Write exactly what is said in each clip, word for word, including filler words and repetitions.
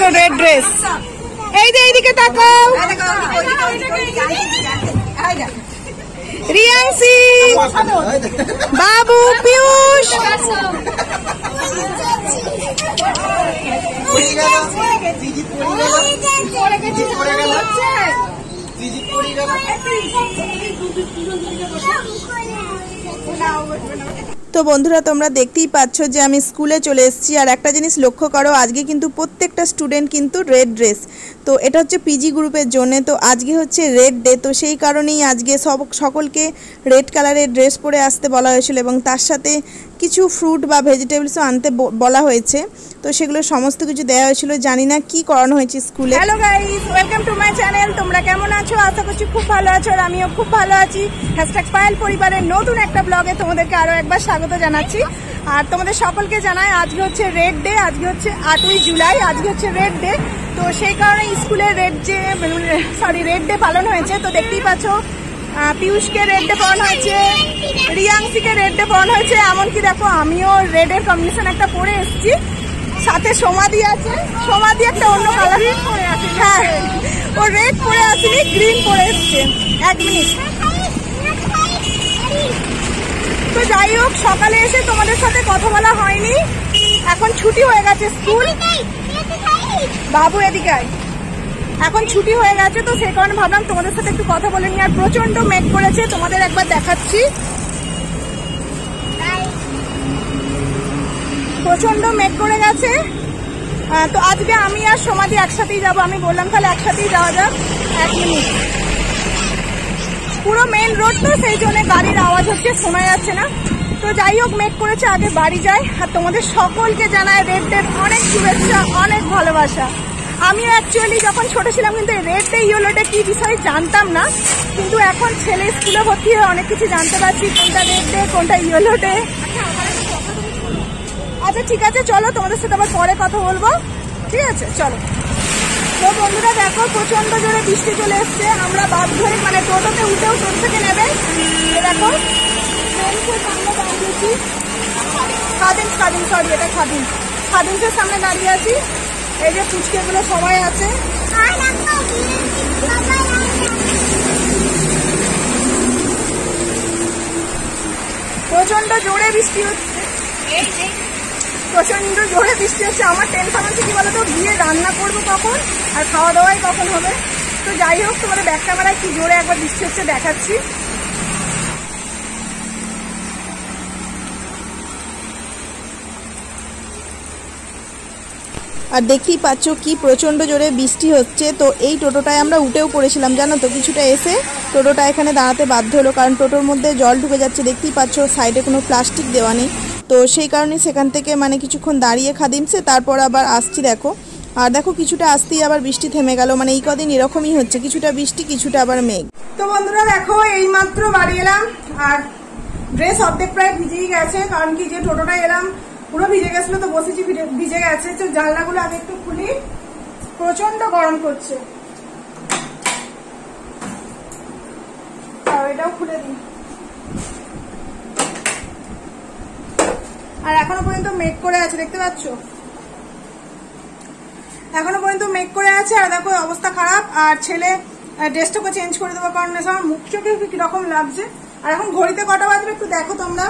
Red dress. এই যে এইদিকে তাকাও, রিয়াংসি, বাবু, পিয়ুষ। তো বন্ধুরা তোমরা দেখতেই পাচ্ছ যে আমি স্কুলে চলে এসেছি। আর একটা জিনিস লক্ষ্য করো, আজকে কিন্তু প্রত্যেকটা স্টুডেন্ট কিন্তু রেড ড্রেস। তো এটা হচ্ছে পিজি গ্রুপের জন্য। তো আজকে হচ্ছে রেড ডে, তো সেই কারণেই আজকে সব সকলকে রেড কালারের ড্রেস পরে আসতে বলা হয়েছিল এবং তার সাথে কিছু ফ্রুট বা ভেজিটেবলসও আনতে বলা হয়েছে। তো সেগুলো সমস্ত কিছু দেওয়া হয়েছিল। জানি না কি করানো হয়েছে স্কুলে। Hello guys, welcome to my channel. তোমরা কেমন আছো? আশা করছি খুব ভালো আছো, আর আমিও খুব ভালো আছি। হ্যাশট্যাগ পায়েল পরিবারের নতুন একটা ব্লগে তোমাদেরকে আরও একবার স্বাগত জানাচ্ছি। আর তোমাদের সকলকে জানাই আজকে হচ্ছে রেড ডে, আজকে হচ্ছে আটই জুলাই, আজকে হচ্ছে রেড ডে। তো সেই কারণে স্কুলে red day sorry red day পালন হয়েছে। তো দেখতেই পাচ্ছ পিয়ুষকে রেড ডে পড়ানো হয়েছে, রিয়াংসিকে রেড ডে পড়ানো হয়েছে, এমনকি দেখো আমিও রেডের কম্বিনেশন একটা পরে এসেছি। সাথে সমাধি আছে, সমাধি একটা অন্য কালার পরে আছে। হ্যাঁ, ও রেড পরে আসেনি, গ্রিন পরে এসছে। এক মিনিট। তো যাই হোক, সকালে এসে তোমাদের সাথে কথা বলা হয়নি, এখন ছুটি হয়ে গেছে স্কুল। বাবু এদিকে আয়, এখন ছুটি হয়ে গেছে। তো সেই কারণে ভাবলাম তোমাদের সাথে একটু কথা বলে নি। আর প্রচন্ড মেঘ করেছে, তোমাদের একবার দেখাচ্ছি। প্রচন্ড মেঘ করে গেছে। তো আজকে আমি আর সমাধি একসাথেই যাবো। আমি বললাম তাহলে একসাথেই যাওয়া যাক। এক মিনিট। পুরো মেইন রোড তো, সেই জন্য গাড়ির আওয়াজ হচ্ছে, শোনা যাচ্ছে না। তো যাই হোক, মেঘ করেছে, আগে বাড়ি যাই। আর তোমাদের সকলকে জানায় রেড ডে অনেক শুভেচ্ছা, অনেক ভালোবাসা। আমিও অ্যাকচুয়ালি যখন ছোট ছিলাম কিন্তু রেড ডে ইয়েলো ডে কি বিষয়ে জানতাম না, কিন্তু এখন ছেলে স্কুলে ভর্তি হয়ে অনেক কিছু জানতে পারছি, কোনটা রেড ডে কোনটা ইয়েলো ডে। আচ্ছা ঠিক আছে, চলো তোমাদের সাথে আবার পরে কথা বলবো। ঠিক আছে, চলো। তো বন্ধুরা দেখো, প্রচন্ড জোরে বৃষ্টি চলে এসছে। আমরা বাধ্য হয়ে মানে টোটোতে উঠেও টোটো থেকে নেবে। দেখো খাদিম খাদিম সরি এটা খাদিম খাদিমসের সামনে দাঁড়িয়ে আছি। এই যে ফুচকেগুলো সবাই আছে। প্রচন্ড জোরে বৃষ্টি হচ্ছে, প্রচন্ড জোরে বৃষ্টি হচ্ছে। আমার টেনশন হচ্ছে কি বলতো, গিয়ে রান্না করবো কখন আর খাওয়া দাওয়াই কখন হবে। তো যাই হোক, তোমাদের ব্যাক ক্যামেরায় কি জোরে একবার বৃষ্টি হচ্ছে দেখাচ্ছি। আর দেখতেই পাচ্ছ কি প্রচন্ড জোরে বৃষ্টি হচ্ছে। তো এই টোটোটায় আমরা উঠেও পড়েছিলাম, জানো তো। কিছুটা এসে টোটোটা এখানে দাঁড়াতে বাধ্য হলো, কারণ টোটোর মধ্যে জল ঢুকে যাচ্ছে। দেখতেই পাচ্ছ সাইডে কোনো প্লাস্টিক দেওয়া নেই। তো সেই কারণে সেখান থেকে মানে কিছুক্ষণ দাঁড়িয়ে খাদিমছে, তারপর আবার আসছি। দেখো, আর দেখো কিছুটা আসতেই আবার বৃষ্টি থেমে গেল। মানে এই কদিন এরকমই হচ্ছে, কিছুটা বৃষ্টি কিছুটা আবার মেঘ। তো বন্ধুরা দেখো, এই মাত্র বাড়ি এলাম, আর ড্রেস অর্ধেক প্রায় ভিজেই গেছে, কারণ কি যে টোটোটা এলাম পুরো ভিজে গেছিল। তো বসেছি, ভিজে গেছে। তো জানলাগুলো আগে একটু খুলি, প্রচন্ড গরম করছে। আর এটাও খুলে দিই। আর এখনো পর্যন্ত মেঘ করে আছে, দেখতে পাচ্ছ, এখনো পর্যন্ত মেঘ করে আছে। আর দেখো অবস্থা খারাপ। আর ছেলে ড্রেসটাকে চেঞ্জ করে দেবো, কারণ আমার মুখ চোখে কিরকম লাগছে। আর এখন ঘড়িতে কটা বাজবে একটু দেখো তোমরা,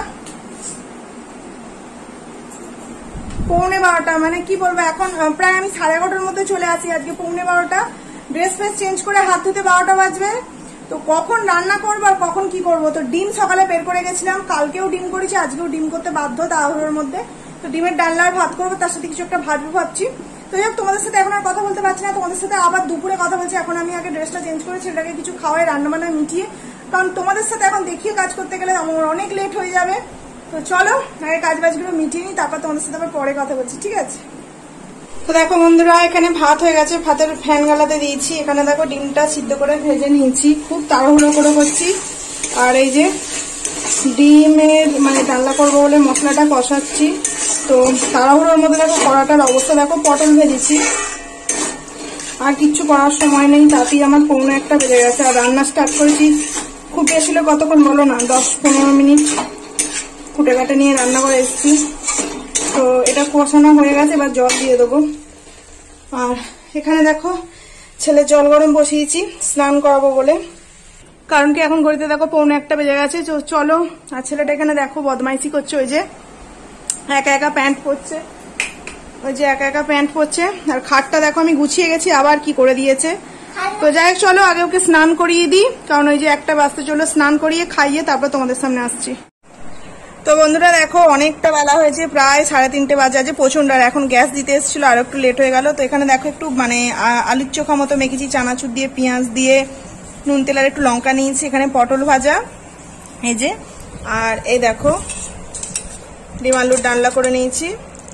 পৌনে বারোটা। মানে কি বলবো, এখন প্রায় আমি সাড়ে এগারোটার মধ্যে চলে আসি। আজকে পৌনে বারোটা, ড্রেস ফ্রেস চেঞ্জ করে হাত ধুতে বারোটা বাজবে। তো কখন রান্না করবো আর কখন কি করবো। তো ডিম সকালে বের করে গেছিলাম, কালকেও ডিম করেছি, আজকেও ডিম করতে বাধ্য তাড়াহুড়োর মধ্যে। তো ডিমের ডালনা আর ভাত করবো, তার সাথে কিছু একটা ভাজবো ভাবছি। তো যাই হোক, তোমাদের সাথে এখন আর কথা বলতে পারছি না, তোমাদের সাথে আবার দুপুরে কথা বলছি। এখন আমি আগে ড্রেসটা চেঞ্জ করে ছেলেটাকে কিছু খাওয়াই, রান্না বান্না মিটিয়ে, কারণ তোমাদের সাথে এখন দেখিয়ে কাজ করতে গেলে আমার অনেক লেট হয়ে যাবে। তো চলো আগে কাজ বাজগুলো মিটিয়ে নিই, তারপর তোমাদের সাথে আবার পরে কথা বলছি, ঠিক আছে। তো দেখো বন্ধুরা, এখানে ভাত হয়ে গেছে, ভাতের ফ্যান গালাতে দিয়েছি। এখানে দেখো ডিমটা সিদ্ধ করে ভেজে নিয়েছি, খুব তাড়াহুড়ো করে করছি। আর এই যে ডিমের মানে ডালনা করবো বলে মশলাটা কষাচ্ছি। তো তাড়াহুড়োর মধ্যে দেখো কড়াটার অবস্থা দেখো, পটল ভেজেছি। আর কিচ্ছু করার সময় নেই, তাতেই আমার পৌনে একটা বেজে গেছে। আর রান্না স্টার্ট করেছি খুব বেশি হলে কতক্ষণ বলো না, দশ পনেরো মিনিট ফুটে কাটে নিয়ে রান্না করে এসেছি। তো এটা কষানো হয়ে গেছে, এবার জল দিয়ে দেবো। আর এখানে দেখো ছেলে জল গরম বসিয়েছি স্নান করাবো বলে, কারণ কি এখন ঘড়িতে দেখো পৌনে একটা বেজে গেছে। চলো, আর ছেলেটা এখানে দেখো বদমাইশি করছে, ওই যে একা একা প্যান্ট পরছে, ওই যে একা একা প্যান্ট পরছে। আর খাটটা দেখো আমি গুছিয়ে গেছি, আবার কি করে দিয়েছে। তো যাই হোক চলো আগে ওকে স্নান করিয়ে দিই, কারণ ওই যে একটা বাজতে চলো স্নান করিয়ে খাইয়ে তারপর তোমাদের সামনে আসছি। তো বন্ধুরা দেখো অনেকটা বেলা হয়েছে, প্রায় সাড়ে তিনটে বাজে আছে প্রচন্ড। আর এখন গ্যাস দিতে এসেছিল আর একটু লেট হয়ে গেল। তো এখানে দেখো একটু মানে আলুর চোখা মতো মেখেছি, চানাচুর দিয়ে পেঁয়াজ দিয়ে নুন তেল আর একটু লঙ্কা নিয়েছি। এখানে পটল ভাজা এই যে, আর এই দেখো ডিম আলুর ডালনা করে নিয়েছি।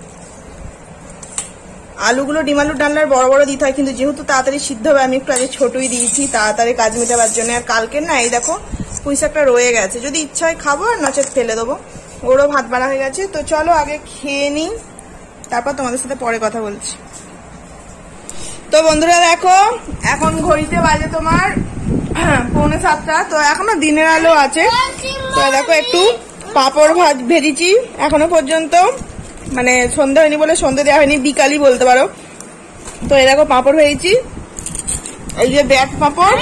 আলুগুলো ডিম আলুর ডালনার বড় বড় দিতে হয়, কিন্তু যেহেতু তাড়াতাড়ি সিদ্ধ হবে আমি একটু আগে ছোটই দিয়েছি তাড়াতাড়ি কাজ মেটাবার জন্য। আর কালকের না এই দেখো পুঁই শাকটা রয়ে গেছে, যদি ইচ্ছা হয় খাবো আর নচেত ফেলে দেবো। ওরও ভাত বাড়া হয়ে গেছে। তো চলো আগে খেয়ে নিই, তারপর তোমাদের সাথে পরে কথা বলছি। তো বন্ধুরা দেখো এখন ঘড়িতে বাজে তোমার পৌনে সাতটা। তো এখনো দিনের আলো আছে। তো দেখো একটু পাঁপড় ভাজ ভেজেছি, এখনো পর্যন্ত মানে সন্ধ্যা হয়নি বলে সন্ধ্যে দেওয়া হয়নি, বিকালই বলতে পারো। তো এই দেখো পাঁপড় ভেজেছি, এই যে ব্যাট পাঁপড়।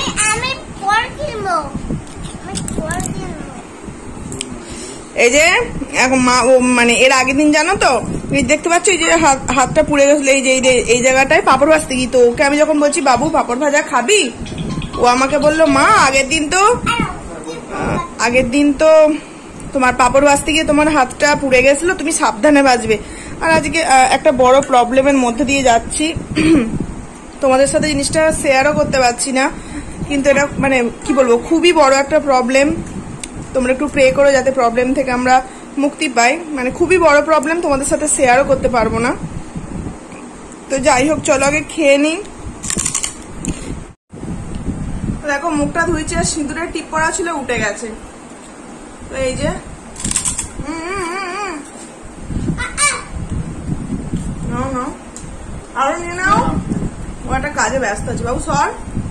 এই যে এখন মা মানে এর আগের দিন জানো তো দেখতে পাচ্ছ এই যে হাতটা পুড়ে গেছিল এই যে এই জায়গাটায় পাঁপড় ভাজতে গিয়ে। তো ওকে আমি যখন বলছি বাবু পাঁপড় ভাজা খাবি, ও আমাকে বললো মা আগের দিন তো আগের দিন তো তোমার পাঁপড় ভাজতে গিয়ে তোমার হাতটা পুড়ে গেছিল, তুমি সাবধানে ভাজবে। আর আজকে একটা বড় প্রবলেমের মধ্যে দিয়ে যাচ্ছি, তোমাদের সাথে জিনিসটা শেয়ারও করতে পারছি না, কিন্তু এটা মানে কি বলবো খুবই বড় একটা প্রবলেম। তোমরা একটু প্রে করো যাতে প্রবলেম থেকে আমরা মুক্তি পাই, মানে খুবই বড় প্রবলেম, তোমাদের সাথে শেয়ারও করতে পারবো না। তো যাই হোক চলো আগে খেয়ে নিই। দেখো মুখটা ধুইছে, সিঁদুরের টিপ পড়া ছিল উঠে গেছে। তো এই যে আরো নিয়ে নাও, ও একটা কাজে ব্যস্ত আছে। বাবু সর,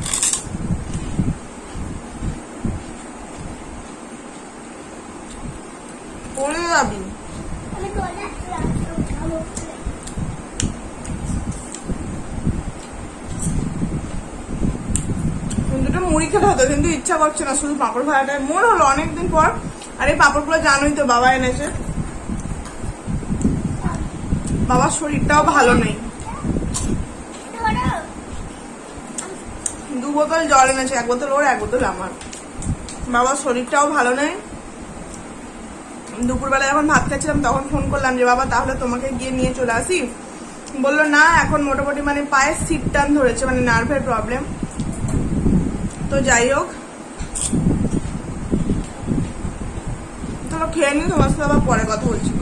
পড়ে যাবি। কিন্তু মুড়ি খেতে হতো, কিন্তু ইচ্ছা করছে না, শুধু পাঁপড় ভাজাটা মনে হলো অনেকদিন পর। আর এই পাঁপড়গুলো জানোই তো বাবা এনেছে, বাবার শরীরটাও ভালো নেই, দু বোতল জল এনেছে, এক বোতল ওর এক বোতল আমার। বাবার শরীরটাও ভালো নেই। দুপুরবেলা যখন ভাত খাচ্ছিলাম তখন ফোন করলাম যে বাবা তাহলে তোমাকে গিয়ে নিয়ে চলে আসি, বললো না এখন মোটামুটি মানে পায়ে সিট টান ধরেছে, মানে নার্ভের প্রবলেম। তো যাই হোক চলো খেয়ে নি, তোমার সাথে আবার পরে কথা বলছি।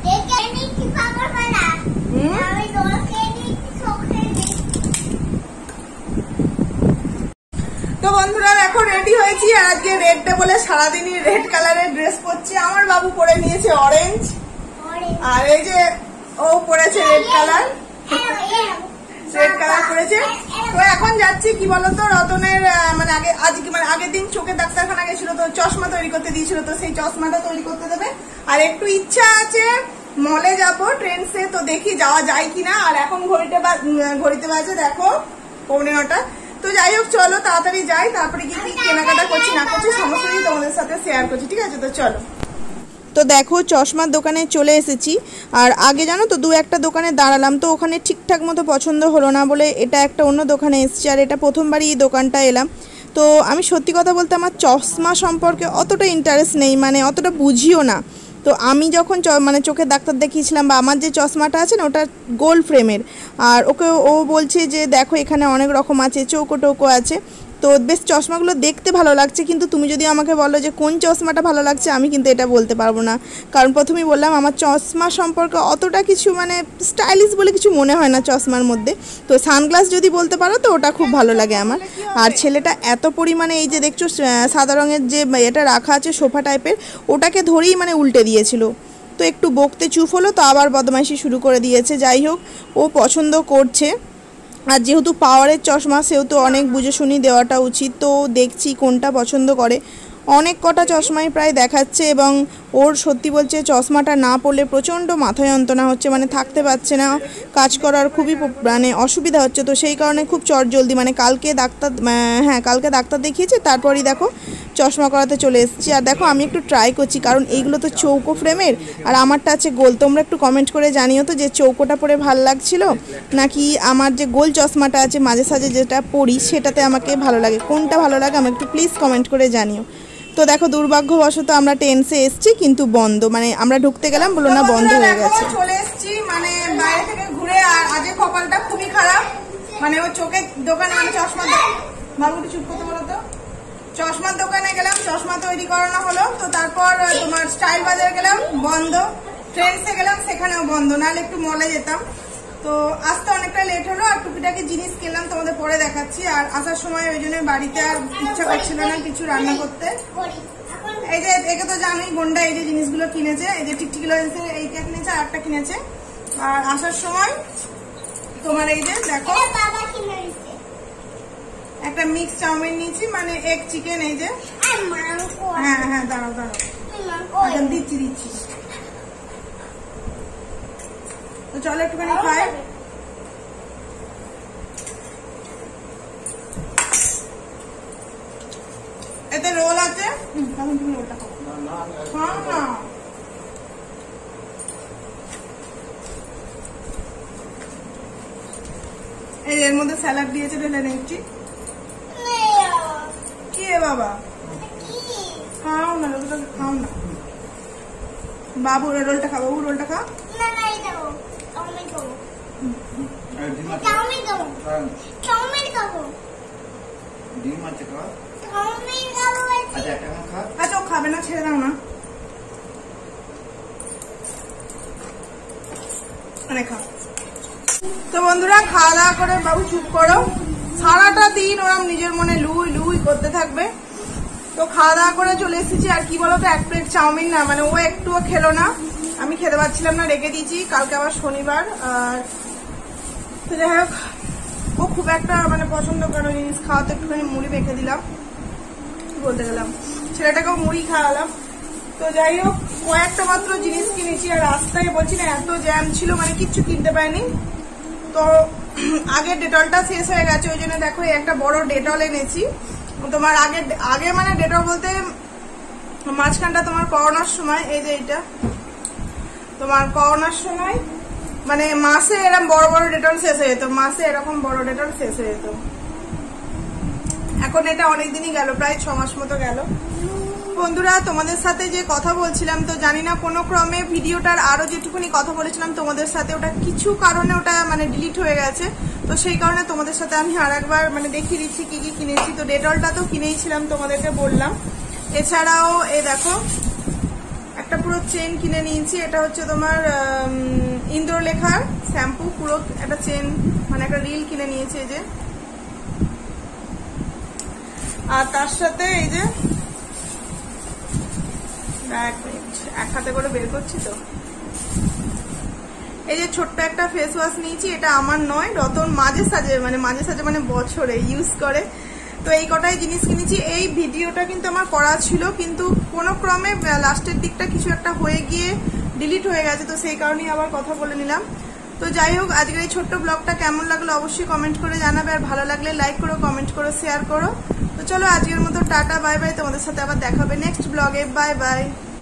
তো বন্ধুরা দেখো রেডি হয়েছি, আর আজকে রেড ডে বলে সারাদিনই রেড কালারের ড্রেস পরছি। আমার বাবু পরে নিয়েছে অরেঞ্জ, আর এই যে ও পরেছে রেড কালার, রেড কালার করেছে। তো এখন যাচ্ছি কি বলতো রতনের মানে আগে আজকে মানে আগের দিন চোখের ডাক্তারখানা গেছিল, তো চশমা তৈরি করতে দিয়েছিল, তো সেই চশমাটা তৈরি করতে দেবে। আর একটু ইচ্ছা আছে মলে যাবো ট্রেন্ডসে, তো দেখি যাওয়া যায় কিনা। আর এখন ঘড়িতে ঘড়িতে বাজে দেখো পৌনে নটা। তো যাই হোক চলো তাড়াতাড়ি যাই, তারপরে কি কি কেনাকাটা করছি না করছি সমস্ত কিছু তোমাদের সাথে শেয়ার করছি, ঠিক আছে? তো চলো। তো দেখো চশমার দোকানে চলে এসেছি, আর আগে জানো তো দু একটা দোকানে দাঁড়ালাম, তো ওখানে ঠিকঠাক মতো পছন্দ হলো না বলে এটা একটা অন্য দোকানে এসেছি। আর এটা প্রথমবারই এই দোকানটা এলাম। তো আমি সত্যি কথা বলতে আমার চশমা সম্পর্কে অতটা ইন্টারেস্ট নেই, মানে অতটা বুঝিও না। তো আমি যখন মানে চোখের ডাক্তার দেখিয়েছিলাম, বা আমার যে চশমাটা আছে না ওটা গোল্ড ফ্রেমের, আর ওকে ও বলছে যে দেখো এখানে অনেক রকম আছে, চৌকো টৌকো আছে। তো বেশ চশমাগুলো দেখতে ভালো লাগছে, কিন্তু তুমি যদি আমাকে বলো যে কোন চশমাটা ভালো লাগছে আমি কিন্তু এটা বলতে পারবো না, কারণ প্রথমেই বললাম আমার চশমা সম্পর্কে অতটা কিছু মানে স্টাইলিশ বলে কিছু মনে হয় না চশমার মধ্যে। তো সানগ্লাস যদি বলতে পারো তো ওটা খুব ভালো লাগে আমার। আর ছেলেটা এত পরিমাণে এই যে দেখছো সাদা রঙের যে এটা রাখা আছে সোফা টাইপের, ওটাকে ধরেই মানে উল্টে দিয়েছিল। তো একটু বকতে চুপ হলো, তো আবার বদমাইশি শুরু করে দিয়েছে। যাই হোক ও পছন্দ করছে, আর যেহেতু পাওয়ারের চশমা সেহেতু অনেক বুঝে শুনি দেওয়াটা উচিত। তো দেখছি কোনটা পছন্দ করে। অনেক কটা চশমাই প্রায় দেখাচ্ছে এবং ওর সত্যি বলছে চশমাটা না পড়লে প্রচণ্ড মাথা যন্ত্রণা হচ্ছে, মানে থাকতে পারছে না, কাজ করার খুবই মানে অসুবিধা হচ্ছে। তো সেই কারণে খুব চটজলদি মানে কালকে ডাক্তার হ্যাঁ কালকে ডাক্তার দেখিয়েছে, তারপরই দেখো চশমা করাতে চলে এসেছি। আর দেখো আমি একটু ট্রাই করছি, কারণ এইগুলো তো চৌকো ফ্রেমের আর আমারটা আছে গোল। তোমরা একটু কমেন্ট করে জানিও তো যে চৌকোটা পরে ভালো লাগছিল নাকি আমার যে গোল চশমাটা আছে মাঝে সাঝে যেটা পরি সেটাতে আমাকে ভালো লাগে, কোনটা ভালো লাগে আমাকে একটু প্লিজ কমেন্ট করে জানিও। তো দেখো দুর্ভাগ্যবশত আমরা টেন্সে এসেছি কিন্তু বন্ধ, মানে আমরা ঢুকতে গেলাম বলো না বন্ধ হয়ে গেছে। চলে এসেছি মানে বাইরে থেকে ঘুরে, আর আজকে কপালটা খুবই খারাপ, মানে ও চোখের দোকানে মানে চশমা বাবুটি চুপ করতে বলো তো, চশমার দোকানে গেলাম, চশমা তৈরি করানো হলো। তো তারপর তোমার স্টাইল বাজার গেলাম, বন্ধ। ট্রেন্ডসে গেলাম, সেখানেও বন্ধ, নাহলে একটু মলে যেতাম। তো আসতে অনেকটা লেট হলো, আর টুকিটাকি জিনিস কিনলাম, তোমাদের পরে দেখাচ্ছি। আর আসার সময় ওই জন্য বাড়িতে আর ইচ্ছা করছিল না কিছু রান্না করতে। এই যে একে তো জানোই গন্ডা এই যে জিনিসগুলো কিনেছে, এই যে টিকটিকি লেন্সের এইটা কিনেছে আর একটা কিনেছে। আর আসার সময় তোমার এই যে দেখো একটা মিক্স চাউমিন নিয়েছি, মানে এগ চিকেন, এই যে হ্যাঁ হ্যাঁ দাঁড়াও দাঁড়াও দিচ্ছি দিচ্ছি তো চলো একটুখানি খাই। এতে রোল আছে, তুমি রোলটা খাও না, এই এর মধ্যে স্যালাড দিয়েছে, ঢেলে নিচ্ছি। কি রে বাবা, খাও না রোলটা, খাও না বাবু, রোলটা খাও, বাবু রোলটা খাও। আচ্ছা ও খাবে না, ছেড়ে দাও না। তো বন্ধুরা খাওয়া দাওয়া করে, বাবু চুপ করো, সারাটা দিন ওরম নিজের মনে লুই লুই করতে থাকবে। তো খাওয়া দাওয়া করে চলে এসেছি। আর কি বলতো, এক প্লেট চাউমিন না, মানে ও একটুও খেলো না, আমি খেতে পারছিলাম না, রেখে দিয়েছি, কালকে আবার শনিবার। আর তো যাই হোক, ও খুব একটা মানে পছন্দ করে জিনিস খাওয়াতে, একটুখানি মুড়ি মেখে দিলাম, বলতে গেলাম ছেলেটাকেও মুড়ি খাওয়ালাম। তো যাই হোক, কয়েকটা মাত্র জিনিস কিনেছি, আর রাস্তায় বলছি না এত জ্যাম ছিল, মানে কিচ্ছু কিনতে পারিনি। তো আগে ডেটলটা শেষ হয়ে গেছে, ওই জন্য দেখো একটা বড় ডেটল এনেছি। তোমার আগে আগে মানে ডেটল বলতে মাঝখানটা তোমার করোনার সময়, এই যে এইটা তোমার করোনার সময় মানে মাসে এরকম বড় বড় ডেটল শেষ হয়ে যেত, মাসে এরকম বড় ডেটল শেষ হয়ে যেত। এখন এটা অনেকদিনই গেল, প্রায় ছ মাস মতো গেল। বন্ধুরা তোমাদের সাথে যে কথা বলছিলাম, তো জানি না কোনো ক্রমে ভিডিওটার আরো যেটুকুনি কথা বলেছিলাম তোমাদের সাথে, ওটা কিছু কারণে ওটা মানে ডিলিট হয়ে গেছে। তো সেই কারণে তোমাদের সাথে আমি আর একবার মানে দেখিয়ে দিচ্ছি কি কি কিনেছি। তো ডেটলটা তো কিনেইছিলাম, তোমাদেরকে বললাম। এছাড়াও এই দেখো একটা পুরো চেন কিনে নিয়েছি, এটা হচ্ছে তোমার ইন্দ্রলেখার শ্যাম্পু, পুরো একটা চেন মানে একটা রিল কিনে নিয়েছি এই যে। আর তার সাথে এই যে এক হাতে করে বের করছি, তো এই যে ছোট্ট একটা ফেস ওয়াশ নিয়েছি, এটা আমার নয়, রতন মাঝে সাঝে মানে মাঝে সাঝে মানে বছরে ইউজ করে। তো এই কটাই জিনিস কিনেছি। এই ভিডিওটা কিন্তু আমার করা ছিল, কিন্তু কোনো ক্রমে লাস্টের দিকটা কিছু একটা হয়ে গিয়ে ডিলিট হয়ে গেছে, তো সেই কারণেই আবার কথা বলে নিলাম। তো যাই হোক, আজকের এই ছোট্ট ব্লগটা কেমন লাগলো অবশ্যই কমেন্ট করে জানাবে, আর ভালো লাগলে লাইক করো, কমেন্ট করো, শেয়ার করো। তো চলো আজকের মতো টাটা, বাই বাই, তোমাদের সাথে আবার দেখাবে নেক্সট ব্লগে, বাই বাই।